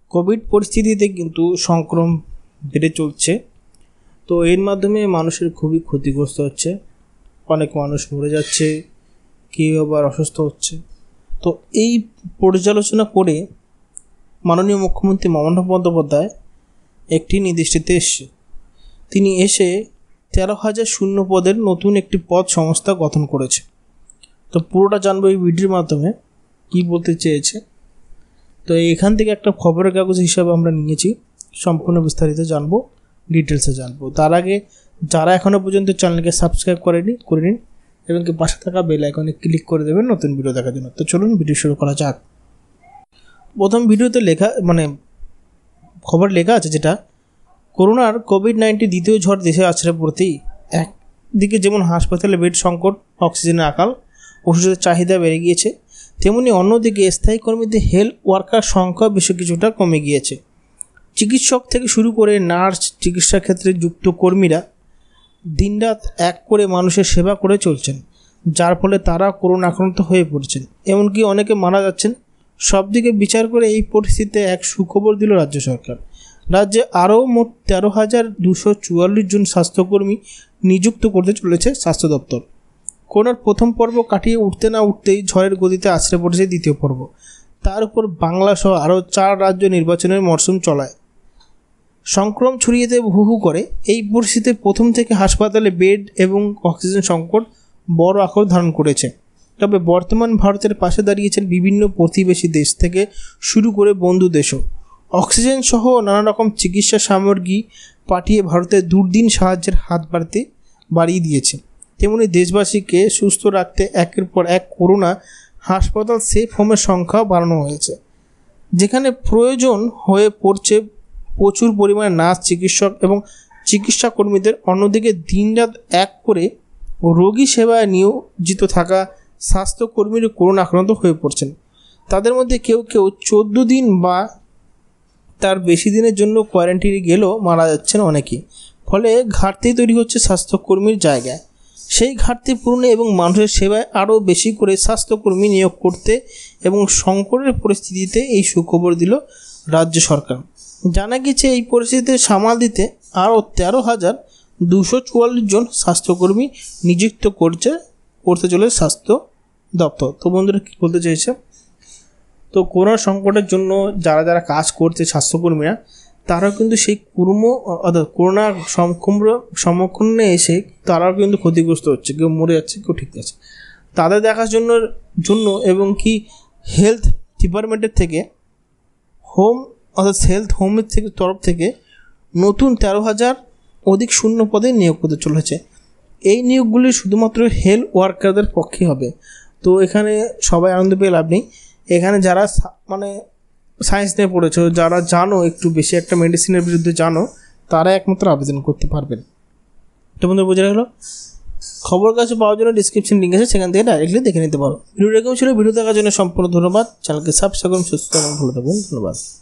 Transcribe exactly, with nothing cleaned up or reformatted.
Covid পরিস্থিতিতে কিন্তু সংক্রমণ বেড়ে চলছে। তো এর মাধ্যমে মানুষের খুবই ক্ষতিগ্রস্ত হচ্ছে, অনেক মানুষ মরে যাচ্ছে, কেউ আবার অসুস্থ হচ্ছে। তো এই পর্যালোচনা করে মাননীয় মুখ্যমন্ত্রী মমতা বন্দ্যোপাধ্যায় একটি নির্দেশিতে এসছে। তিনি এসে তেরো হাজার শূন্য পদের নতুন একটি পদ সংস্থা গঠন করেছে। তো পুরোটা জানবো এই ভিডিওর মাধ্যমে কী বলতে চেয়েছে। তো এখান থেকে একটা খবরের কাগজ হিসাবে আমরা নিয়েছি, সম্পূর্ণ বিস্তারিত জানবো, ডিটেলসে জানবো। তার আগে যারা এখনও পর্যন্ত চ্যানেলকে সাবস্ক্রাইব করেনি করে নিন এবং কি পাশে থাকা বেল আইকনে ক্লিক করে দেবেন নতুন ভিডিও দেখার জন্য। তো চলুন ভিডিও শুরু করা যাক। প্রথম ভিডিওতে লেখা মানে খবর লেখা আছে যেটা, করোনার কোভিড নাইন্টিন দ্বিতীয় ঝড় দেশে আছড়ে পড়তেই একদিকে যেমন হাসপাতালে বেড সংকট, অক্সিজেনের আকাল, ওষুধের চাহিদা বেড়ে গিয়েছে, তেমনি অন্যদিকে স্থায়ী কর্মীদের হেলথ ওয়ার্কার সংখ্যা বেশ কিছুটা কমে গিয়েছে। চিকিৎসক থেকে শুরু করে নার্স, চিকিৎসা ক্ষেত্রে যুক্ত কর্মীরা দিনরাত এক করে মানুষের সেবা করে চলছেন, যার ফলে তারা করোনা আক্রান্ত হয়ে পড়ছেন, এমনকি অনেকে মারা যাচ্ছেন। সব দিকে বিচার করে এই পরিস্থিতিতে এক সুখবর দিল রাজ্য সরকার। রাজ্যে আরও মোট তেরো হাজার দুশো চুয়াল্লিশ জন স্বাস্থ্যকর্মী নিযুক্ত করতে চলেছে স্বাস্থ্য দপ্তর। করোনার প্রথম পর্ব কাটিয়ে উঠতে না উঠতেই ঝড়ের গতিতে আছড়ে পড়েছে দ্বিতীয় পর্ব। তার উপর বাংলা সহ আরও চার রাজ্য নির্বাচনের মরশুম চলায় সংক্রমণ ছড়িয়েতে হু হু করে। এই পরিস্থিতিতে প্রথম থেকে হাসপাতালে বেড এবং অক্সিজেন সংকট বড় আকার ধারণ করেছে। তবে বর্তমান ভারতের পাশে দাঁড়িয়েছেন বিভিন্ন প্রতিবেশী দেশ থেকে শুরু করে বন্ধু দেশও। অক্সিজেন সহ নানা রকম চিকিৎসা সামগ্রী পাঠিয়ে ভারতের দুর্দিন সাহায্যের হাত বাড়তে বাড়িয়ে দিয়েছে। তেমনি দেশবাসীকে সুস্থ রাখতে একের পর এক করোনা হাসপাতাল সেফ হোমের সংখ্যা বাড়ানো হয়েছে, যেখানে প্রয়োজন হয়ে পড়ছে প্রচুর পরিমাণে নার্স, চিকিৎসক এবং চিকিৎসা কর্মীদের। অন্যদিকে দিনরাত এক করে রোগী সেবায় নিয়োজিত থাকা স্বাস্থ্যকর্মীরা করোনা আক্রান্ত হয়ে পড়ছেন। তাদের মধ্যে কেউ কেউ চোদ্দ দিন বা তার বেশি দিনের জন্য কোয়ারেন্টাইনে গেলেও মারা যাচ্ছেন অনেকেই। ফলে ঘাটতি তৈরি হচ্ছে স্বাস্থ্যকর্মীর জায়গায়। সেই ঘাটতি পূরণে এবং মানুষের সেবায় আরও বেশি করে স্বাস্থ্যকর্মী নিয়োগ করতে এবং সংকটের পরিস্থিতিতে এই সুখবর দিল রাজ্য সরকার। জানা গেছে এই পরিস্থিতিতে সামাল দিতে আরও তেরো হাজার দুশো চুয়াল্লিশ জন স্বাস্থ্যকর্মী নিযুক্ত করছে করতে চলে স্বাস্থ্য দপ্তর। তো বন্ধুরা কী বলতে চাইছে, তো করোনা সংকটের জন্য যারা যারা কাজ করছে স্বাস্থ্যকর্মীরা, তারাও কিন্তু সেই কর্ম অর্থাৎ করোনা সম্মুখীনে এসে তারাও কিন্তু ক্ষতিগ্রস্ত হচ্ছে, কেউ মরে যাচ্ছে, কেউ ঠিক আছে। তাদের দেখার জন্য জন্য এবং কি হেলথ ডিপার্টমেন্টের থেকে হোম অর্থাৎ হেলথ হোমের থেকে তরফ থেকে নতুন তেরো হাজার অধিক শূন্য পদে নিয়োগ করতে চলেছে। এই নিয়োগগুলি শুধুমাত্র হেলথ ওয়ার্কারদের পক্ষে হবে। তো এখানে সবাই আনন্দ পেয়ে লাভ নেই। এখানে যারা মানে সায়েন্স নিয়ে পড়েছো, যারা জানো একটু বেশি একটা মেডিসিনের বিরুদ্ধে জানো, তারা একমাত্র আবেদন করতে পারবেন। তো বন্ধু বোঝা গেল। খবর কাছে পাওয়ার জন্য ডিসক্রিপশন লিঙ্ক আছে, সেখান থেকে ডাইরেক্টলি দেখে নিতে পারো। ভিডিও এরকম ছিল। ভিডিও দেখার জন্য সম্পূর্ণ ধন্যবাদ। চ্যানেলকে সাবস্ক্রাইব করুন। সুস্থ এবং ভালো থাকুন। ধন্যবাদ।